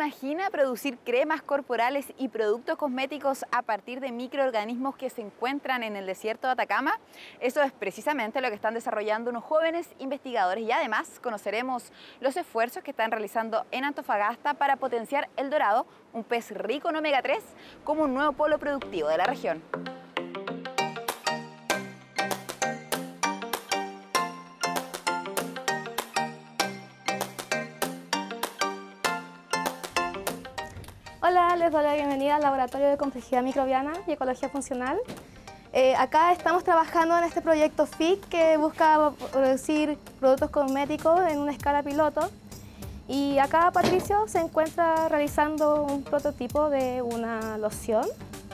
imagina producir cremas corporales y productos cosméticos a partir de microorganismos que se encuentran en el desierto de Atacama? Eso es precisamente lo que están desarrollando unos jóvenes investigadores y además conoceremos los esfuerzos que están realizando en Antofagasta para potenciar el dorado, un pez rico en omega 3, como un nuevo polo productivo de la región. Hola, les doy la bienvenida al Laboratorio de Complejidad Microbiana y Ecología Funcional. Acá estamos trabajando en este proyecto FIC que busca producir productos cosméticos en una escala piloto. Y acá Patricio se encuentra realizando un prototipo de una loción.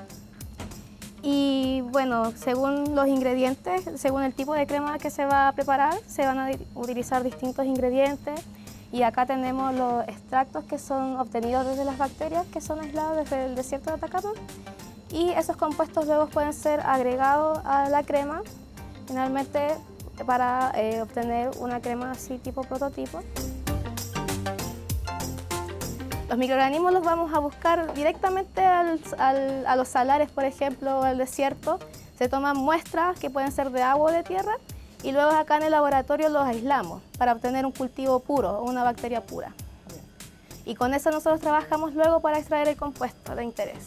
Y bueno, según los ingredientes, según el tipo de crema que se va a preparar, se van a utilizar distintos ingredientes. Y acá tenemos los extractos que son obtenidos desde las bacterias que son aisladas desde el desierto de Atacama. Y esos compuestos luego pueden ser agregados a la crema, finalmente para obtener una crema así tipo prototipo. Los microorganismos los vamos a buscar directamente a los salares, por ejemplo, o al desierto. Se toman muestras que pueden ser de agua o de tierra y luego acá en el laboratorio los aislamos para obtener un cultivo puro o una bacteria pura. Y con eso nosotros trabajamos luego para extraer el compuesto de interés.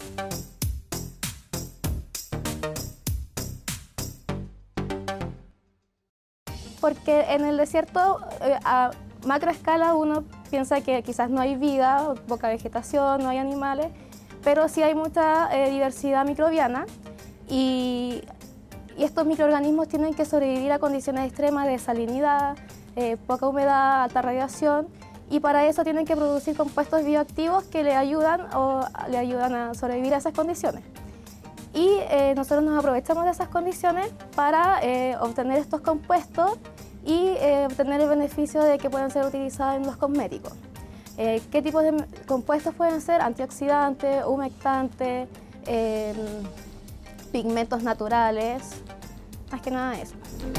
Porque en el desierto, a macroescala, uno piensa que quizás no hay vida, poca vegetación, no hay animales, pero sí hay mucha diversidad microbiana y estos microorganismos tienen que sobrevivir a condiciones extremas de salinidad, poca humedad, alta radiación, y para eso tienen que producir compuestos bioactivos que le ayudan a sobrevivir a esas condiciones. Y nosotros nos aprovechamos de esas condiciones para obtener estos compuestos y obtener el beneficio de que puedan ser utilizados en los cosméticos. ¿Qué tipos de compuestos pueden ser? Antioxidantes, humectantes, pigmentos naturales, más que nada eso.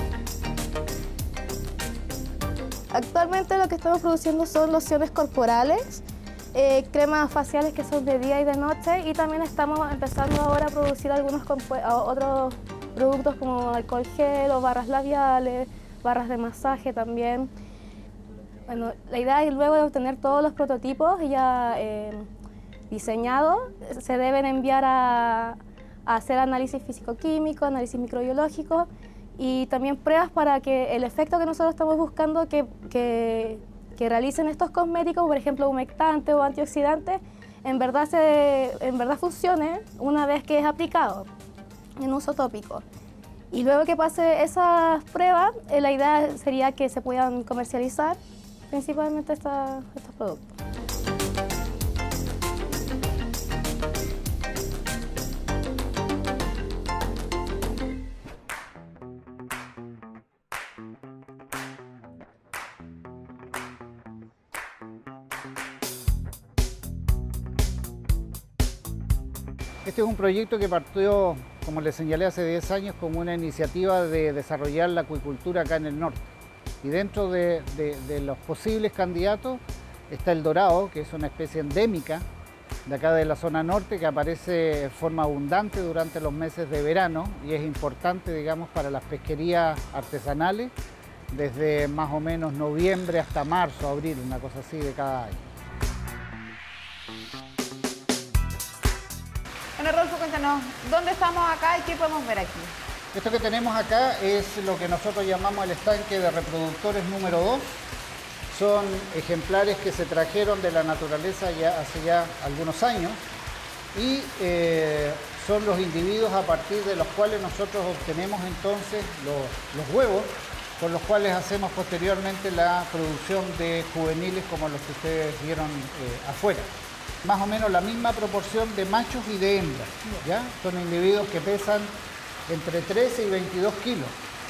Actualmente lo que estamos produciendo son lociones corporales, cremas faciales que son de día y de noche, y también estamos empezando ahora a producir algunos otros productos como alcohol gel o barras labiales, barras de masaje también. Bueno, la idea es luego de obtener todos los prototipos ya diseñados, se deben enviar a hacer análisis físico-químico, análisis microbiológico y también pruebas para que el efecto que nosotros estamos buscando que realicen estos cosméticos, por ejemplo humectantes o antioxidantes, en verdad funcione una vez que es aplicado en uso tópico. Y luego que pase esas pruebas, la idea sería que se puedan comercializar principalmente estos productos. Este es un proyecto que partió, como les señalé, hace 10 años como una iniciativa de desarrollar la acuicultura acá en el norte. Y dentro de los posibles candidatos está el dorado, que es una especie endémica de acá de la zona norte que aparece de forma abundante durante los meses de verano y es importante, digamos, para las pesquerías artesanales desde más o menos noviembre hasta marzo, abril, una cosa así de cada año. Bueno, Rodolfo, cuéntanos, ¿dónde estamos acá y qué podemos ver aquí? Esto que tenemos acá es lo que nosotros llamamos el estanque de reproductores número 2. Son ejemplares que se trajeron de la naturaleza ya hace ya algunos años y son los individuos a partir de los cuales nosotros obtenemos entonces los huevos, con los cuales hacemos posteriormente la producción de juveniles como los que ustedes vieron afuera. Más o menos la misma proporción de machos y de hembras, ¿ya? Son individuos que pesan entre 13 y 22 kilos.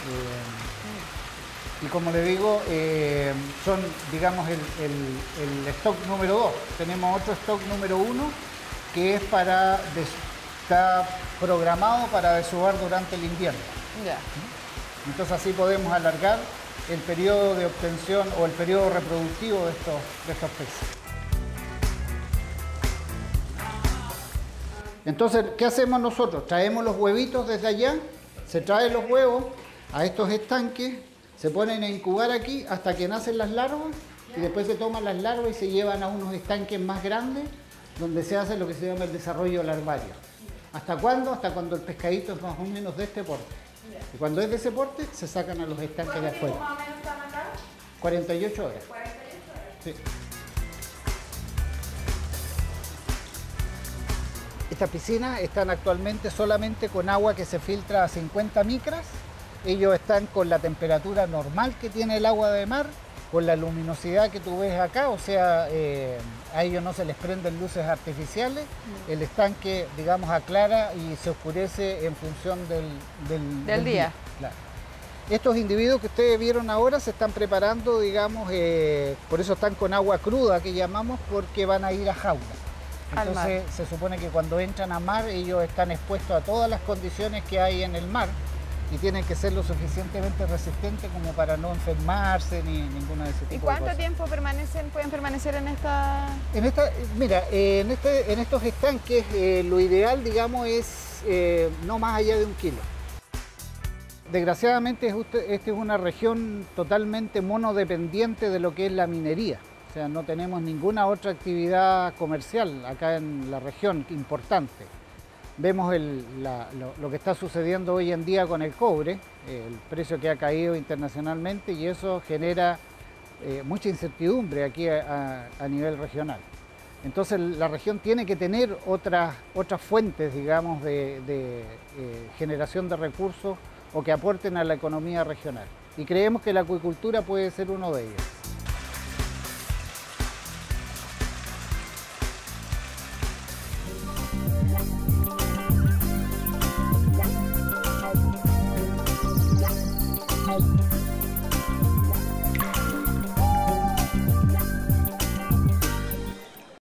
Y como le digo, son, digamos, el stock número 2. Tenemos otro stock número 1 que es está programado para desovar durante el invierno. Ya. Entonces así podemos alargar el periodo de obtención o el periodo reproductivo de estos peces. Entonces, ¿qué hacemos nosotros? Traemos los huevitos desde allá, se traen los huevos a estos estanques, se ponen a incubar aquí hasta que nacen las larvas y después se toman las larvas y se llevan a unos estanques más grandes donde se hace lo que se llama el desarrollo larvario. ¿Hasta cuándo? Hasta cuando el pescadito es más o menos de este porte. Y cuando es de ese porte, se sacan a los estanques de afuera. ¿Cuánto tiempo más o menos están acá? 48 horas. 48 horas. Sí. Estas piscinas están actualmente solamente con agua que se filtra a 50 micras. Ellos están con la temperatura normal que tiene el agua de mar, con la luminosidad que tú ves acá, o sea, a ellos no se les prenden luces artificiales, el estanque, digamos, aclara y se oscurece en función del día. Claro. Estos individuos que ustedes vieron ahora se están preparando, digamos, por eso están con agua cruda, que llamamos, porque van a ir a jaula. Entonces se supone que cuando entran a mar ellos están expuestos a todas las condiciones que hay en el mar y tienen que ser lo suficientemente resistentes como para no enfermarse ni ninguna de ese tipo de cosas. ¿Y cuánto tiempo pueden permanecer en esta...? Mira, en estos estanques lo ideal, digamos, es no más allá de 1 kilo. Desgraciadamente esta es una región totalmente monodependiente de lo que es la minería. O sea, no tenemos ninguna otra actividad comercial acá en la región importante. Vemos lo que está sucediendo hoy en día con el cobre, el precio que ha caído internacionalmente y eso genera mucha incertidumbre aquí a nivel regional. Entonces la región tiene que tener otras fuentes, digamos, de generación de recursos o que aporten a la economía regional. Y creemos que la acuicultura puede ser uno de ellos.